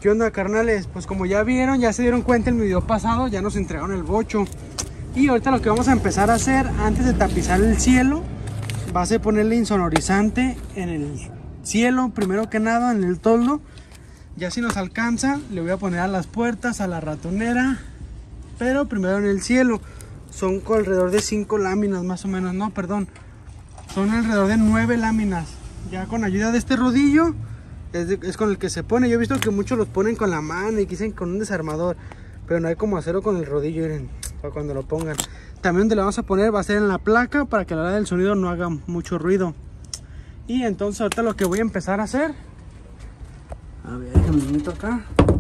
¿Qué onda, carnales? Pues como ya vieron, ya se dieron cuenta en el video pasado, ya nos entregaron el bocho. Y ahorita lo que vamos a empezar a hacer, antes de tapizar el cielo, va a ser ponerle insonorizante en el cielo, primero que nada, en el toldo. Ya si nos alcanza, le voy a poner a las puertas, a la ratonera, pero primero en el cielo. Son alrededor de 5 láminas más o menos, no, perdón. Son alrededor de 9 láminas. Ya con ayuda de este rodillo, es con el que se pone. Yo he visto que muchos los ponen con la mano y dicen con un desarmador, pero no hay como hacerlo con el rodillo, miren, para cuando lo pongan. También donde le vamos a poner va a ser en la placa, para que a la hora del sonido no haga mucho ruido. Y entonces ahorita lo que voy a empezar a hacer, a ver, déjenme meto acá.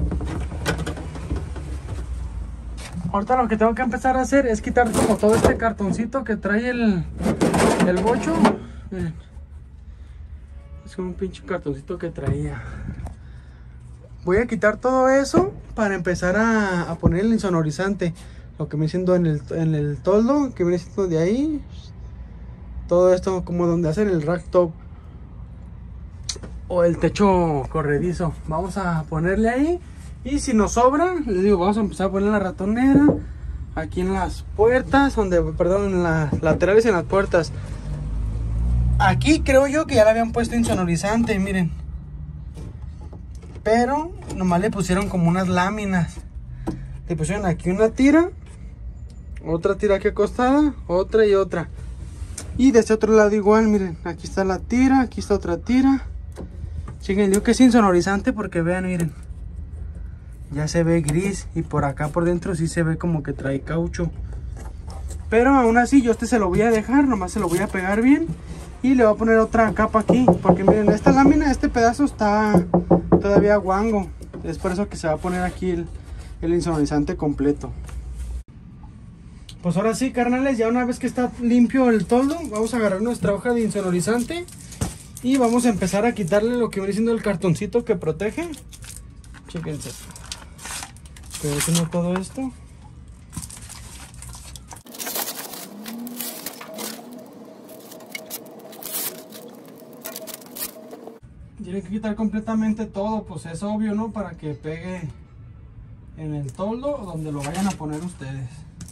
Ahorita lo que tengo que empezar a hacer es quitar como todo este cartoncito que trae el bocho. Miren, es como un pinche cartoncito que traía. Voy a quitar todo eso para empezar a poner el insonorizante. Lo que me siento en el toldo, que viene siendo de ahí. Todo esto como donde hacen el rack top o el techo corredizo. Vamos a ponerle ahí. Y si nos sobra, les digo, vamos a empezar a poner la ratonera aquí en las puertas, perdón, en las laterales y en las puertas. Aquí creo yo que ya le habían puesto insonorizante, miren. Pero nomás le pusieron como unas láminas. Le pusieron aquí una tira, otra tira aquí acostada, otra y otra. Y de este otro lado igual, miren, aquí está la tira, aquí está otra tira. Chequen, digo que es insonorizante porque vean, miren. Ya se ve gris y por acá por dentro sí se ve como que trae caucho. Pero aún así yo se lo voy a dejar, nomás se lo voy a pegar bien. Y le voy a poner otra capa aquí, porque miren, esta lámina, este pedazo está todavía guango. Es por eso que se va a poner aquí el insonorizante completo. Pues ahora sí, carnales, ya una vez que está limpio el toldo, vamos a agarrar nuestra hoja de insonorizante. Y vamos a empezar a quitarle lo que viene siendo el cartoncito que protege. Chéquense. Pero todo esto. Tienen que quitar completamente todo, pues es obvio, ¿no? Para que pegue en el toldo o donde lo vayan a poner ustedes.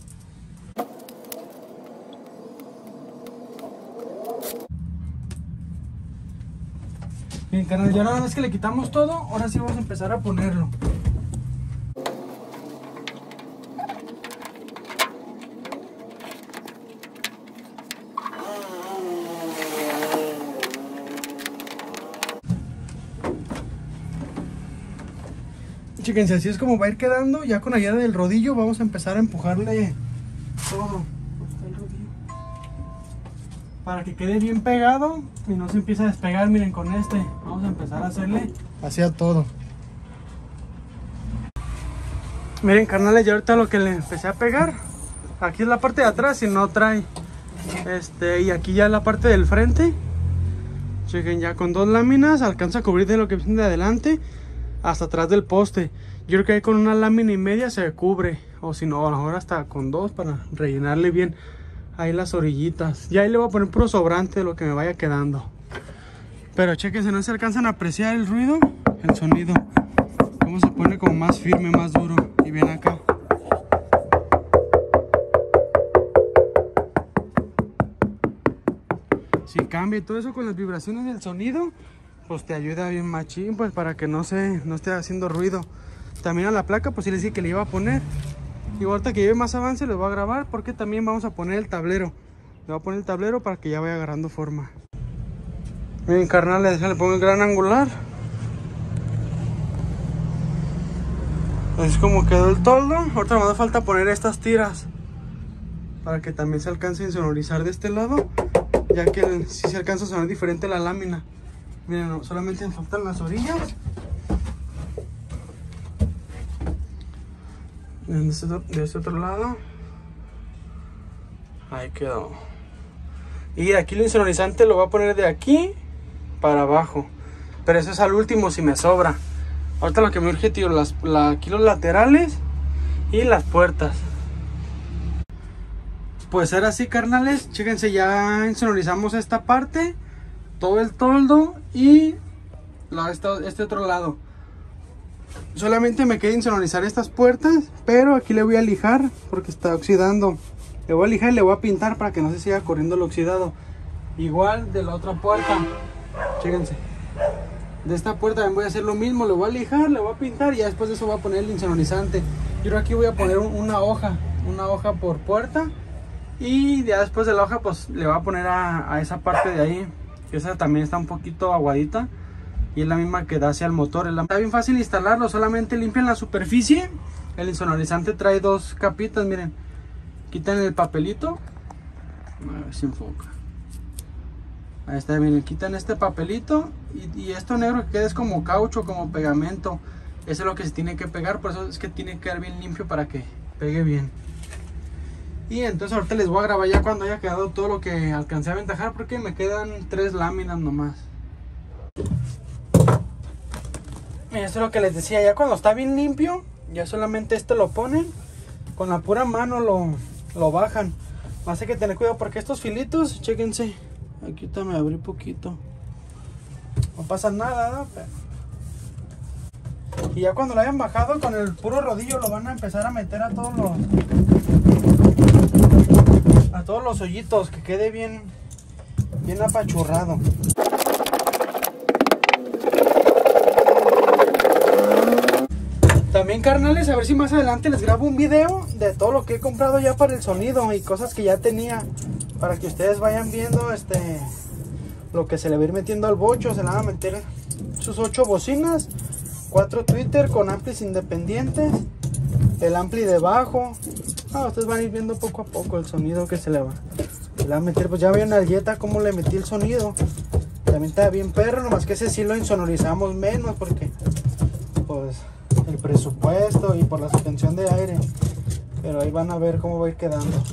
Bien, carnal, ya una vez que le quitamos todo, ahora sí vamos a empezar a ponerlo. Fíjense, así es como va a ir quedando. Ya con ayuda del rodillo vamos a empezar a empujarle todo para que quede bien pegado y no se empiece a despegar. Miren, con este vamos a empezar a hacerle hacia todo. Miren, carnales, ya ahorita lo que le empecé a pegar, aquí es la parte de atrás y no trae y aquí ya la parte del frente. Chequen, ya con 2 láminas alcanza a cubrir de lo que viene de adelante hasta atrás del poste. Yo creo que ahí con una lámina y media se cubre, o si no, a lo mejor hasta con 2 para rellenarle bien ahí las orillitas. Ya ahí le voy a poner puro sobrante de lo que me vaya quedando. Pero chequense, no se alcanzan a apreciar el ruido, el sonido, cómo se pone como más firme, más duro. Y bien acá. Si cambia y todo eso con las vibraciones del sonido, pues te ayuda bien machín, pues para que no esté haciendo ruido. También a la placa, pues sí les dije que le iba a poner. Y ahorita que lleve más avance les voy a grabar, porque también vamos a poner el tablero. Le voy a poner el tablero para que ya vaya agarrando forma. Miren, carnales, le pongo el gran angular. Así es como quedó el toldo. Ahorita me da falta poner estas tiras para que también se alcance a insonorizar de este lado, ya que si se alcanza a sonar diferente la lámina. Miren, no, solamente me faltan las orillas. De este otro lado. Ahí quedó. Y aquí el insonorizante lo voy a poner de aquí para abajo. Pero eso es al último si me sobra. Ahorita lo que me urge, tío, aquí los laterales y las puertas. Pues ahora sí, carnales, chéquense, ya insonorizamos esta parte, todo el toldo y este otro lado. Solamente me queda insonorizar estas puertas, pero aquí le voy a lijar porque está oxidando. Le voy a lijar y le voy a pintar para que no se siga corriendo el oxidado. Igual de la otra puerta, chéquense. De esta puerta también voy a hacer lo mismo, le voy a lijar, le voy a pintar y ya después de eso voy a poner el insonorizante. Yo aquí voy a poner una hoja por puerta y ya después de la hoja pues le voy a poner a esa parte de ahí, que esa también está un poquito aguadita y es la misma que da hacia el motor. Está bien fácil instalarlo, solamente limpian la superficie. El insonorizante trae dos capitas, miren, quitan el papelito, a ver si enfoca. Ahí está, miren, quitan este papelito y esto negro que queda es como caucho, como pegamento. Eso es lo que se tiene que pegar, por eso es que tiene que quedar bien limpio para que pegue bien. Y entonces ahorita les voy a grabar ya cuando haya quedado todo lo que alcancé a aventajar, porque me quedan 3 láminas nomás. Mira, esto es lo que les decía, ya cuando está bien limpio, ya solamente esto lo ponen, con la pura mano lo bajan. Más hay que tener cuidado porque estos filitos, chéquense, aquí está, me abrí poquito, no pasa nada, ¿no? Pero... y ya cuando lo hayan bajado con el puro rodillo lo van a empezar a meter a todos los hoyitos, que quede bien apachurrado. También, carnales, a ver si más adelante les grabo un video de todo lo que he comprado ya para el sonido y cosas que ya tenía, para que ustedes vayan viendo lo que se le va a ir metiendo al bocho. Se le van a meter sus 8 bocinas, 4 tweeter con amplis independientes, el ampli de bajo. Ustedes van a ir viendo poco a poco el sonido que se le va a meter. Pues ya ven al Jetta cómo le metí el sonido, también está bien perro, nomás que ese sí lo insonorizamos menos porque pues el presupuesto y por la suspensión de aire, pero ahí van a ver cómo va a ir quedando.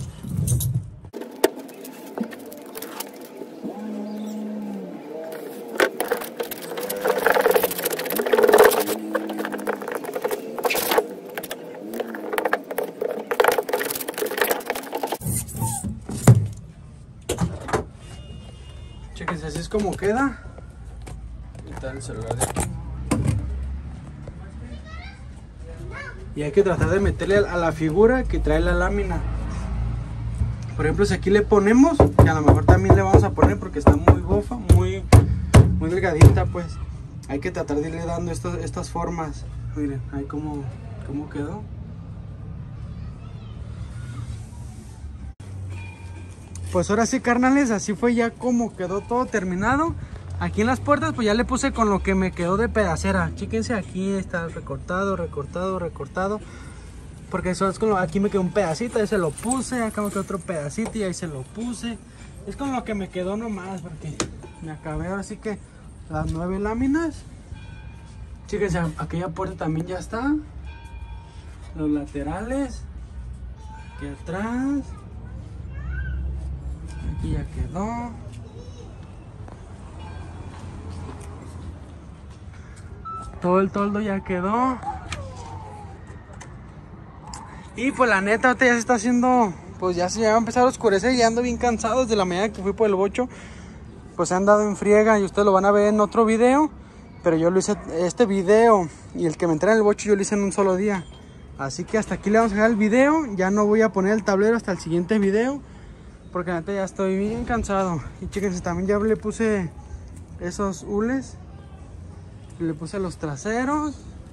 Chequense, así es como queda. Quitar el celular de aquí. Y hay que tratar de meterle a la figura que trae la lámina. Por ejemplo, si aquí le ponemos, que a lo mejor también le vamos a poner porque está muy bofa, muy delgadita, pues hay que tratar de irle dando estas formas. Miren, ahí cómo quedó. Pues ahora sí, carnales, así fue ya como quedó todo terminado. Aquí en las puertas pues ya le puse con lo que me quedó de pedacera. Chíquense, aquí está recortado, porque eso es con aquí me quedó un pedacito, ahí se lo puse. Acá me quedó otro pedacito y ahí se lo puse. Es con lo que me quedó nomás, porque me acabé ahora sí que las 9 láminas. Chíquense, aquella puerta también ya está. Los laterales, aquí atrás, aquí ya quedó. Todo el toldo ya quedó. Y pues la neta ahorita ya se está haciendo, pues ya se va a empezar a oscurecer y ando bien cansado desde la mañana que fui por el bocho. Pues se han dado en friega y ustedes lo van a ver en otro video. Pero yo lo hice, este video y el que me entré en el bocho yo lo hice en un solo día. Así que hasta aquí le vamos a dejar el video. Ya no voy a poner el tablero hasta el siguiente video, porque la neta ya estoy bien cansado. Y chéquense, también ya le puse esos hules. Le puse los traseros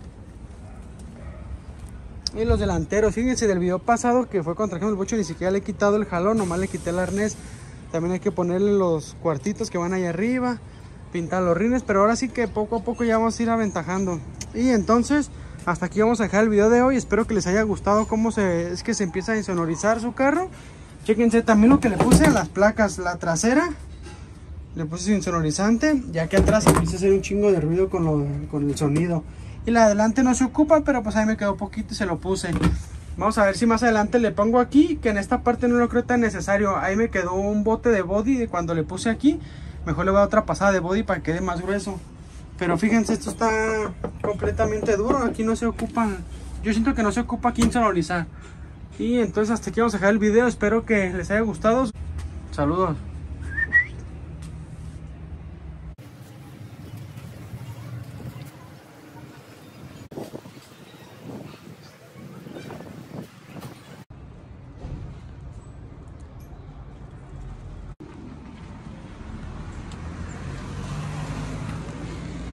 y los delanteros. Fíjense, del video pasado que fue cuando trajimos el bocho ni siquiera le he quitado el jalón, nomás le quité el arnés. También hay que ponerle los cuartitos que van ahí arriba, pintar los rines, pero ahora sí que poco a poco ya vamos a ir aventajando. Y entonces hasta aquí vamos a dejar el video de hoy. Espero que les haya gustado cómo es que se empieza a insonorizar su carro. Chéquense también lo que le puse a las placas. La trasera le puse insonorizante, ya que atrás empieza a hacer un chingo de ruido con el sonido. Y la de adelante no se ocupa, pero pues ahí me quedó poquito y se lo puse. Vamos a ver si más adelante le pongo aquí, que en esta parte no lo creo tan necesario. Ahí me quedó un bote de body de cuando le puse aquí. Mejor le voy a dar otra pasada de body para que quede más grueso. Pero fíjense, esto está completamente duro. Aquí no se ocupa, yo siento que no se ocupa aquí insonorizar. Y entonces hasta aquí vamos a dejar el video. Espero que les haya gustado. Saludos.